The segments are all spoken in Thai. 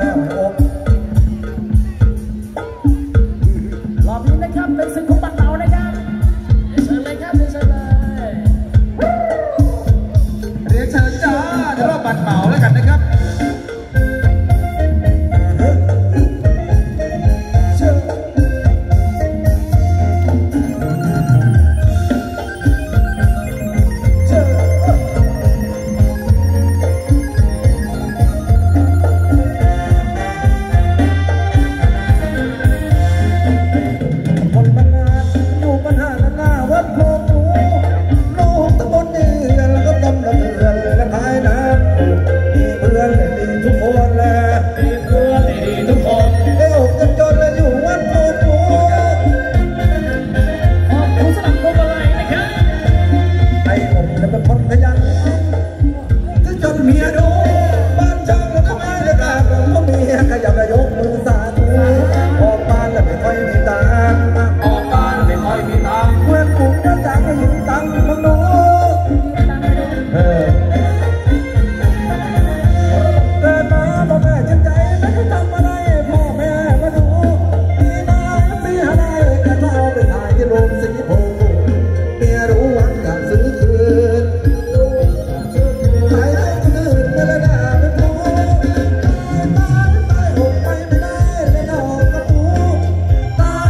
แล้วโอ๊บรอบนี้นะครับเป็นศึกของบัตรเต่านะครับเชิญเลยครับเชิญเลยเรียนเชิญจ้าในรอบบัตรเหมาแล้วกันนะครับต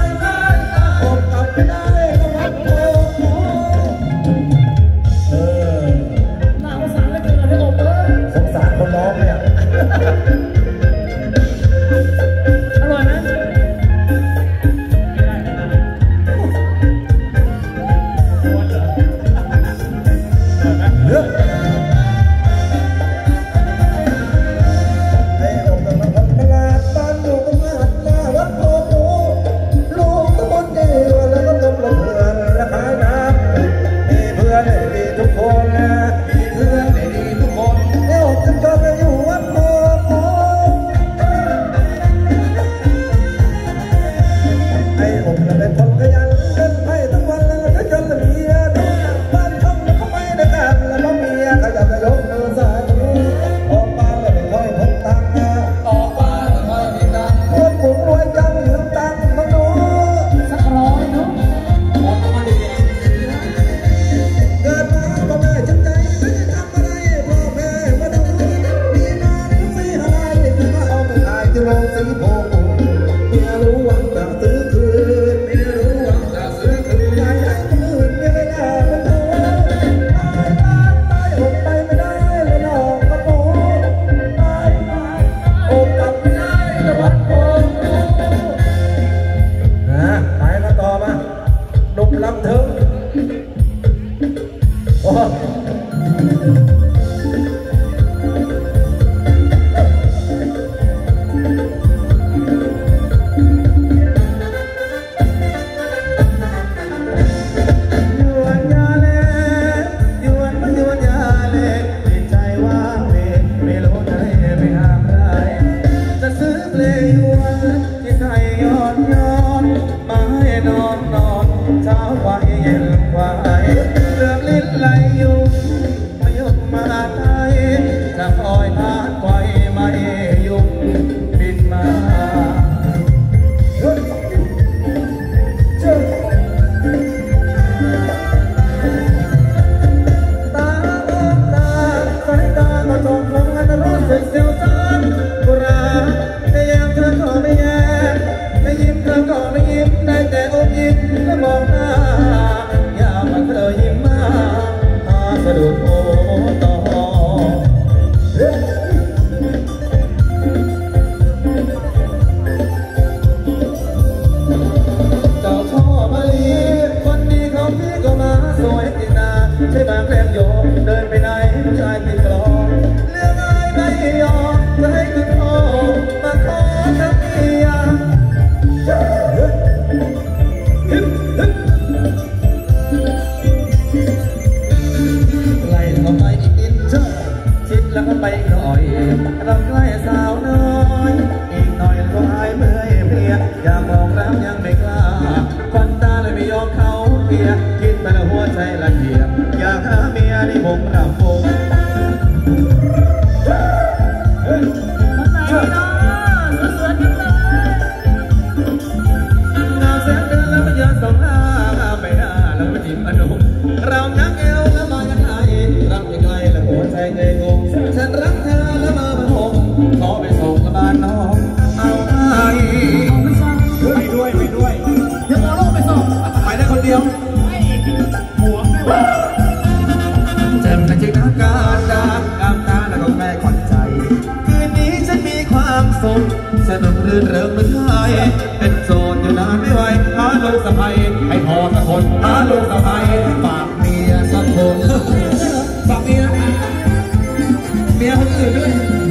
สุขสนุกรื่นเริงเหมือนไทยเป็นโสดอยู่นานไม่ไหวหาลูกสะใภ้ให้พอสักคนหาลูกสะใภ้ฝากเมียสักคนฝากเมียคนอื่นด้วย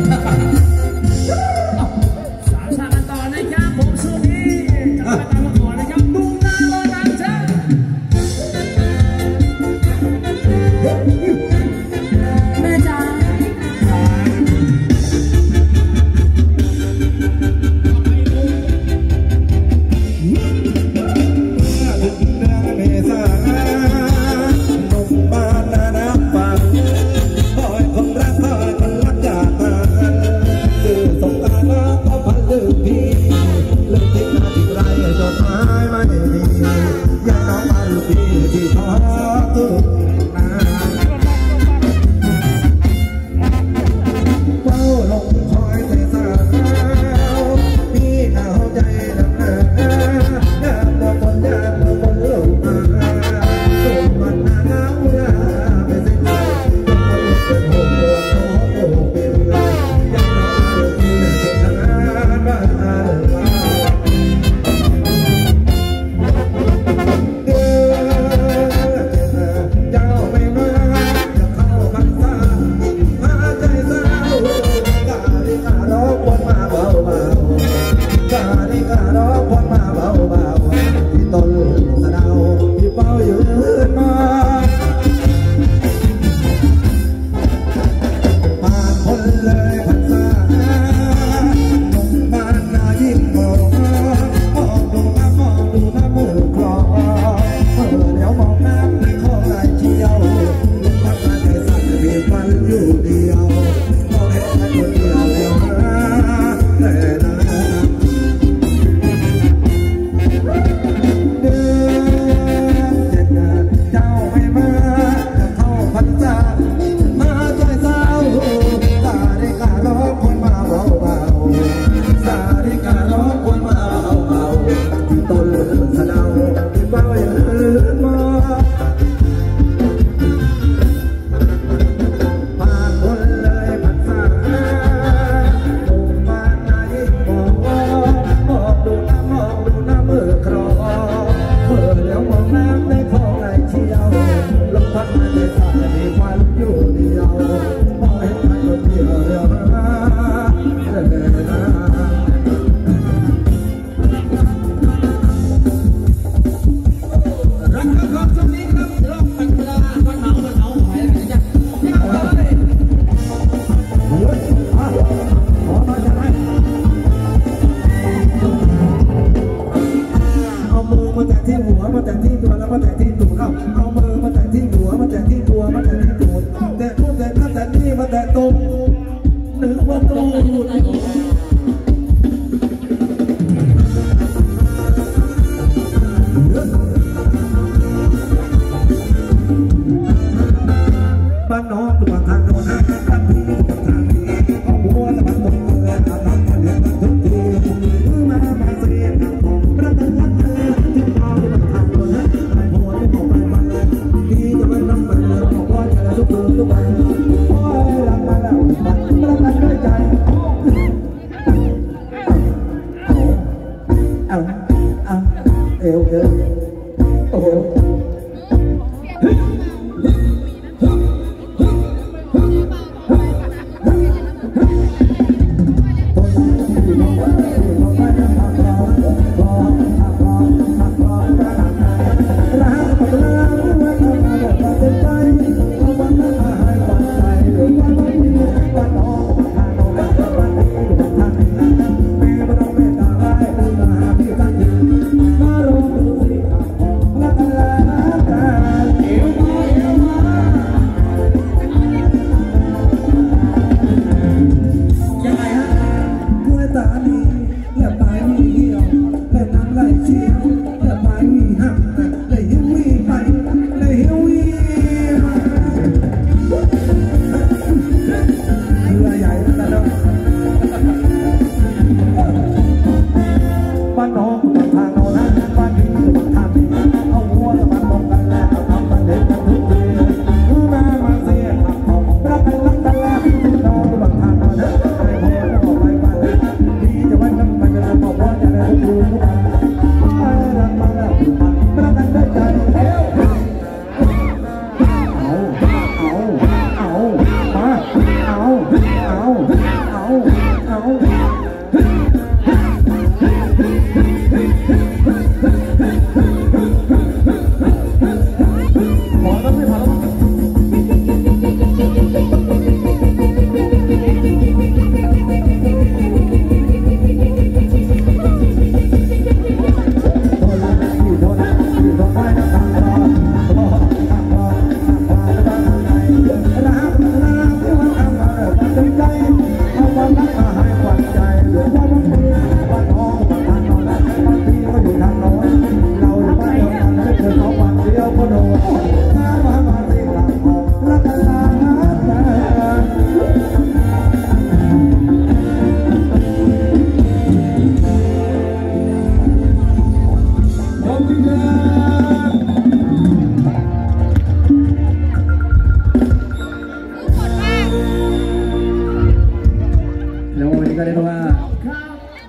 สามชาติต่อนะครับผมสุนีกลับมาตามมาก่อนนะครับตุ้งนาโลนันจ้าแม่จ๋า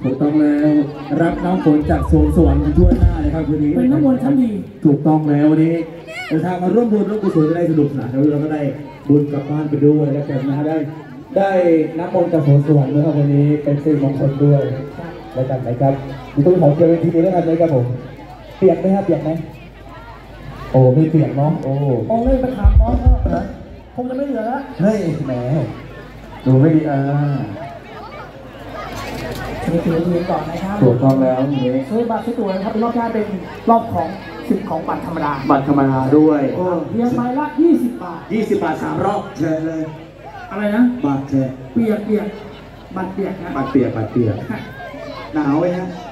ถูกต้องแล้วรับน้ำฝนจากสวงสวรรค์ทั่วหน้าเลยครับวันนี้เป็นน้ำมนต์ชั้นดีถูกต้องแล้ววันนี้เดินทางมาร่วมบุญร่วมกุศลจะได้สนุกสนานแล้วเราก็ได้บุญกลับบ้านไปด้วยแล้วกันนะได้น้ำมนต์จากสวงสวรรค์นะครับวันนี้เป็นสิ่งมงคลด้วยแล้วกันนะครับมีตู้ของเจริญทีนี้แล้วกันเลยครับผมเปียกไหมครับเปียกไหมโอ้ไม่เปียกเนาะโอ้มองเล่นไปถามน้องก็คงจะไม่เหลือแล้วเฮ้ยแหมดูไม่ดีถือก่อนนะครับถูกต้องแล้วนี้ซื้อบัตรซื้อตั๋วนะครับเป็นรอบแรกเป็นรอบของสิบของบัตรธรรมดาบัตรธรรมดาด้วยโอ้เพียงใบละ20 บาท 20 บาท3 รอบแชร์เลยอะไรนะบัตรแชร์เปียกบัตรเปียกนะบัตรเปียกหนาวไหมฮะ